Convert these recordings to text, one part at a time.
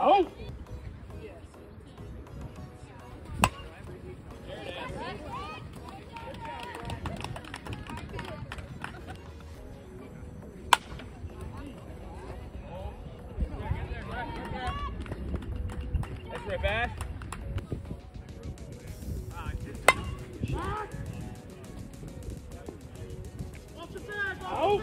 Oh! That's right back. Oh!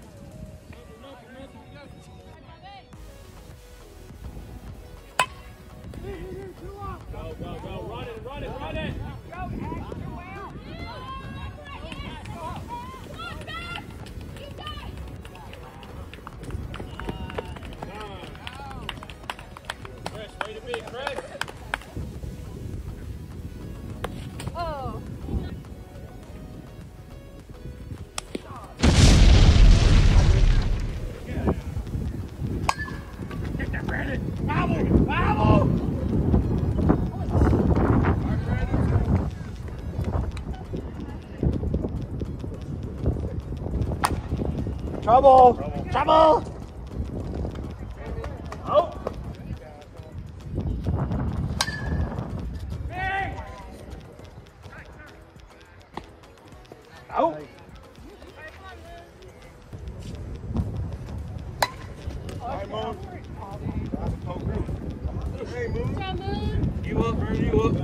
Go, go, go. Run it, run it, run it. Chris, way to be, Chris. Oh. Get that, Brandon. Foul! Foul! Trouble! Trouble! Oh! Oh! Hey, Moon. Hey, Moon. You up, Ernie, you up.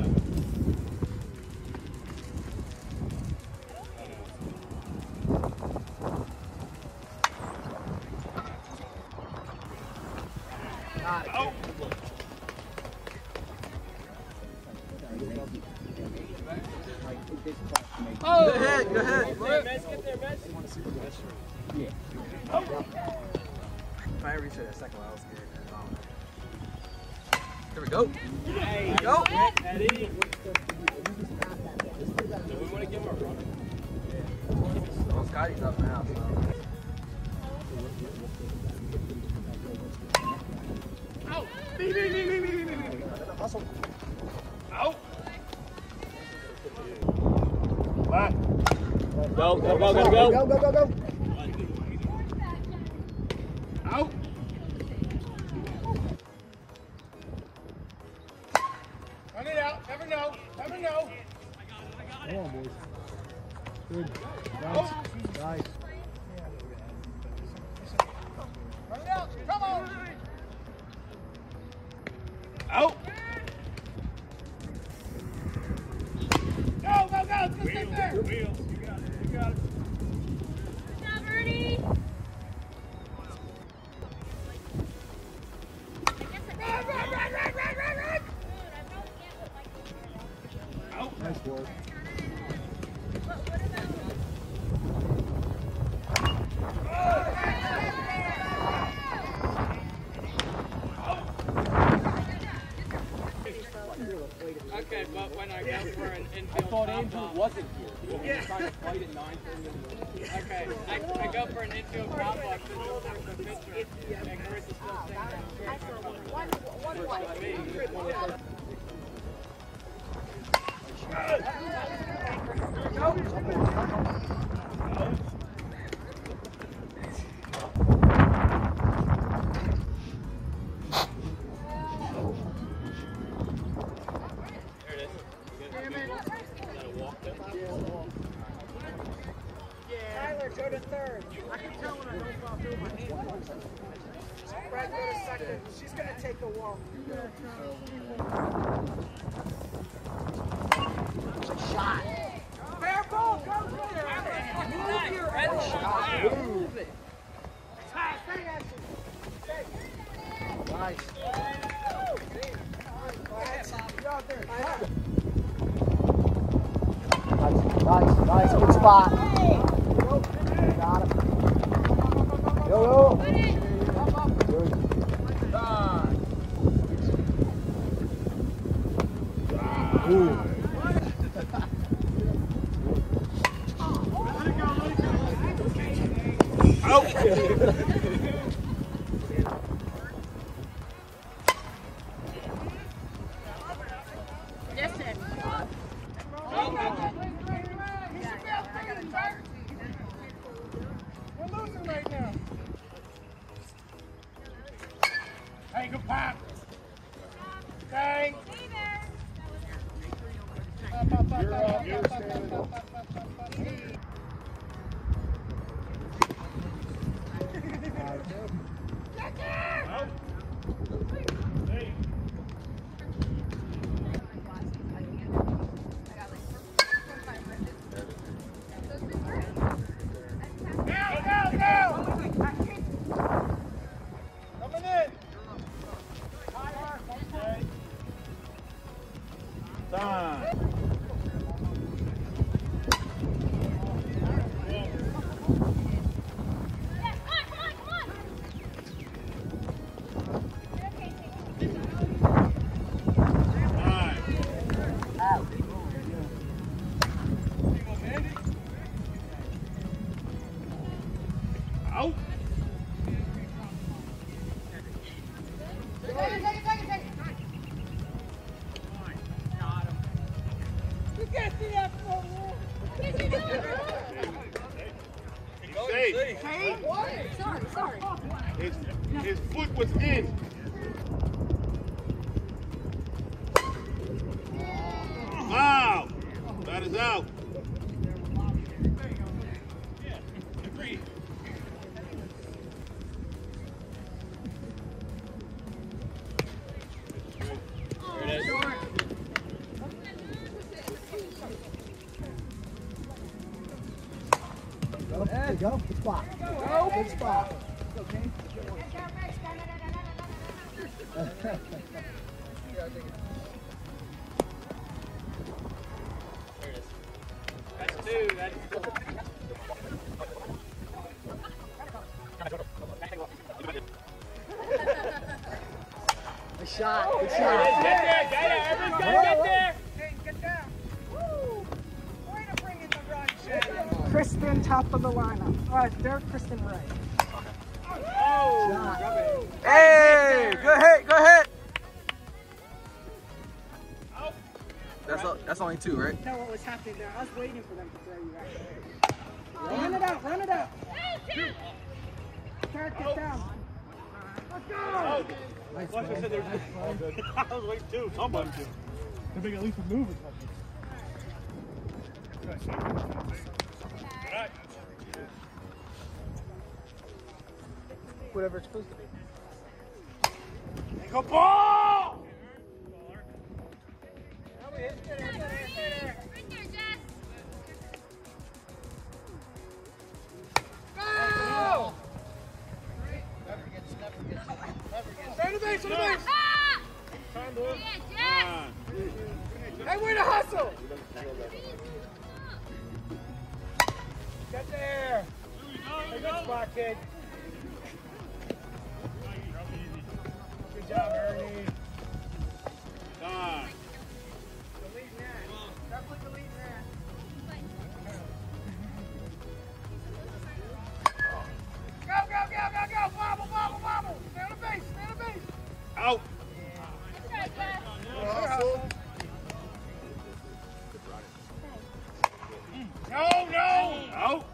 Oh! Oh! Go ahead, go ahead. Get there, Mitch. Yeah. Oh! If I reach that second one, I was scared. Here we go. Hey, Here we go. Eddie. Do we want to give him a run? Well, Scotty's up now, so. Out! Hustle. Out! Back. Go, go, go, go, go. Go, go, go, go. Out! Run it out. Never know. Never know. Come on, boys. Good. Oh. Nice. Run it out. Come on. Out. Go, go, go. Just sit there. Wheels. You got it. You got it. Good job, Ernie. Run, run, run, run, run, run, run. Out. Nice work. Okay, but when I go for an infield I thought pop-up, Andrew wasn't here. He was trying to fight at 9:30 in the morning. okay, I go for an infield pop-up to support the pitcher, and Chris is still sitting there. Tyler, go to third. I can tell when I don't fall through my hand. Brad, go to second. She's going to take the walk. Shot. Fair ball. Go for it. Move your head. Move it. Stay, Ashley. Stay. Nice. You're out there. Nice, nice, good spot. Got it. Yo, yo. Good. Ooh. Listen. We're losing right now. Hey, good pop. You're up. You're standing. His foot was in. Wow! That is out. Agreed. There it is. There you go. Good spot. Go. Good spot. Okay. That's two. That's Good shot. Good Get shot. there, get there. Everyone's got to get there. Hey, get down. Woo. Way to bring in the run, Shannon. Kristen, top of the lineup. All right, there, Kristen Ray. Oh! Hey, good hit, good hit. That's only two, right? Know what was happening there. I was waiting for them to throw you out. Run it out, run it out. Carrot, get down. Let's go. Like I said, there's I was waiting too. Somebody did. They make at least a move or something. Whatever it's supposed to be. Go ball! Right there, Jess. Go! Stay to base, to the base. Ah! Yeah, Jess. Hey, way to hustle. Get there. Hey, good spot, kid. Good job, Ernie. Time. The lead man. Definitely the lead man. Go, go, go, go, go. Wobble, wobble, wobble. Stay on the base, stay on the base. Out. That's right, Jess. No, no. Out.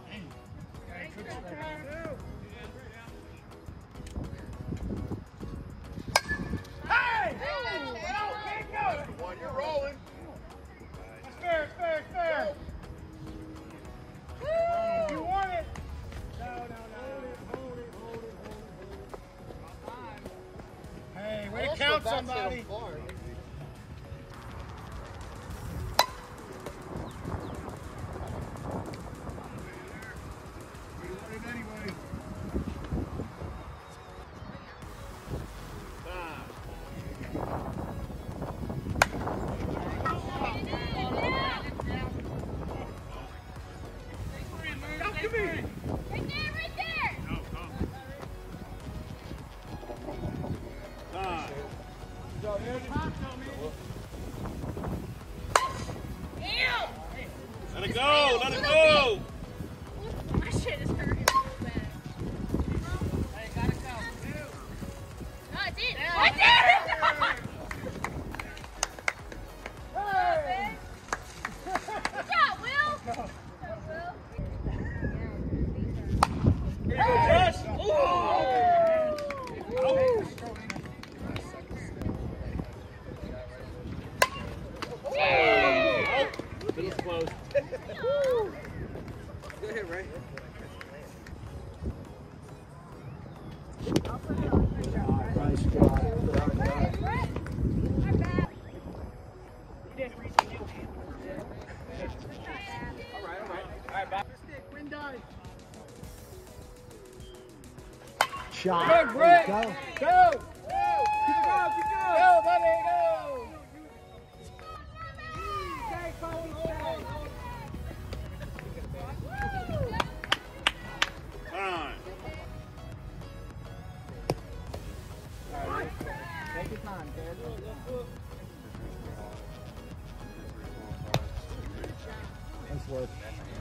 Hey! Keep going. You're rolling. It's fair, it's fair, it's fair. Woo! You want it. No, no, no. Hold it. Hey, way to count somebody. Right there. Let it go. Let it go. My shit is hurting so bad. Hey, gotta go. No, it's in. Right there. Good job, Will. Yes. Shot. Good break. Go. Go. Keep it going. Keep going. Go, buddy. Go. Stay, Chloe, stay. Time. Take your time, kid. Nice work.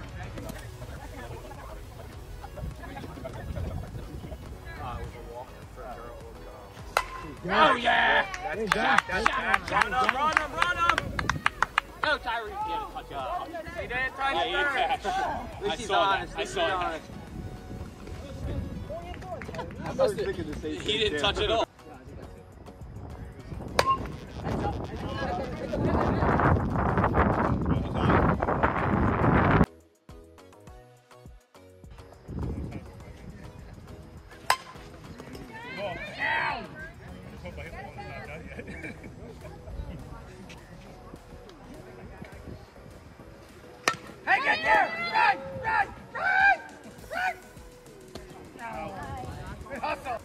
Oh, yeah. There you go. Run him. Go, Tyree. He had to touch up. He didn't touch Yeah, he first. attacked. At least he's honest. I saw it. He didn't touch it all. Hey, get there! Run! Good hustle.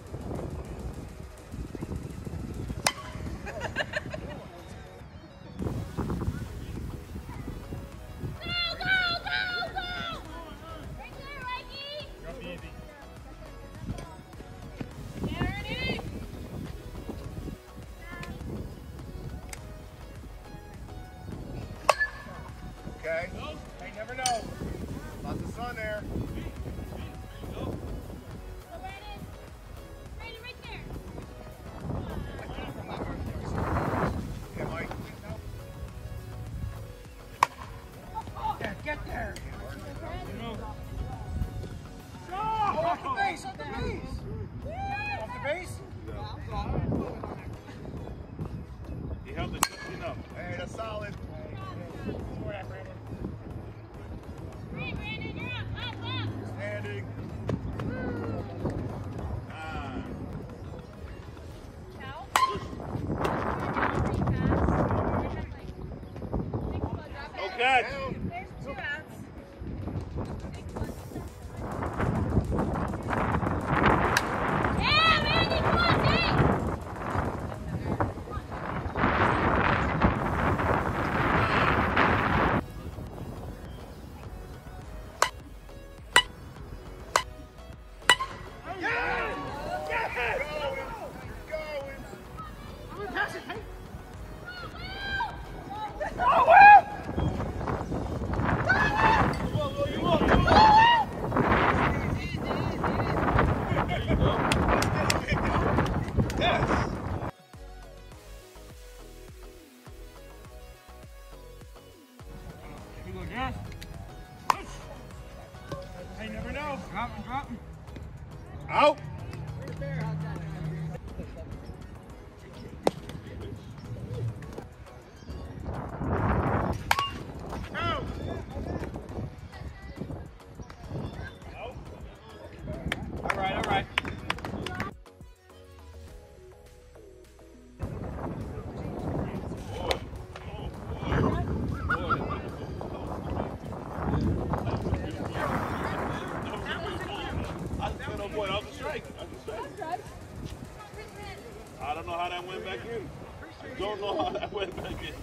Okay? Hey, never know. Lots of sun there. Okay, Mike. Get there. Off the base. Off the base? He held it just enough. Hey, that's solid. Standing. Okay. There's 2 outs. Yeah, Randy, come on, Dave! Hey, never know. Drop him. Out. All right. I don't know how that went back in. I don't know how that went back in.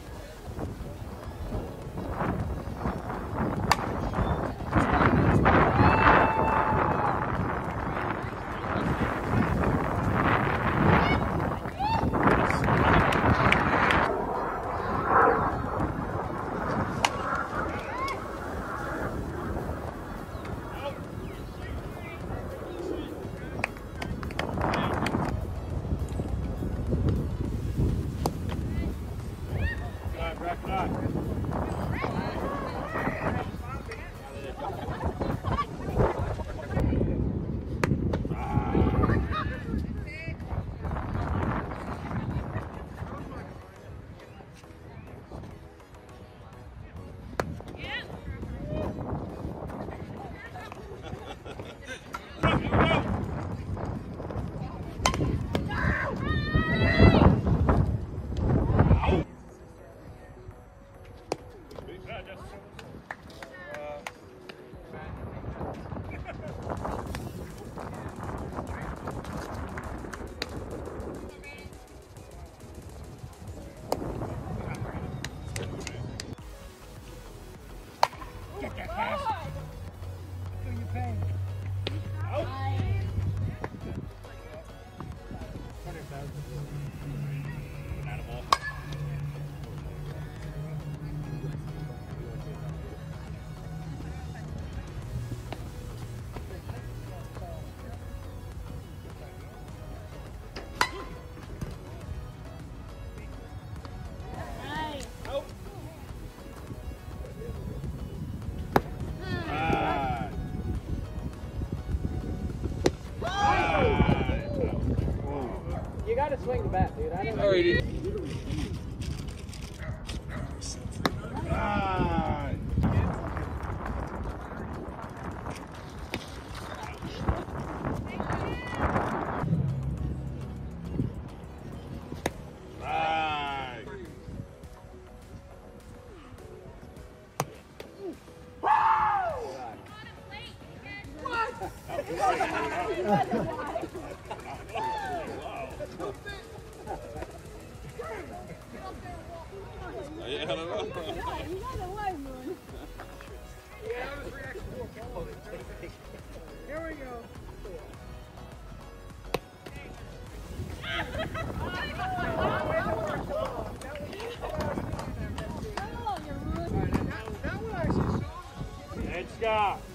I don't know. Here we go. Good Scott.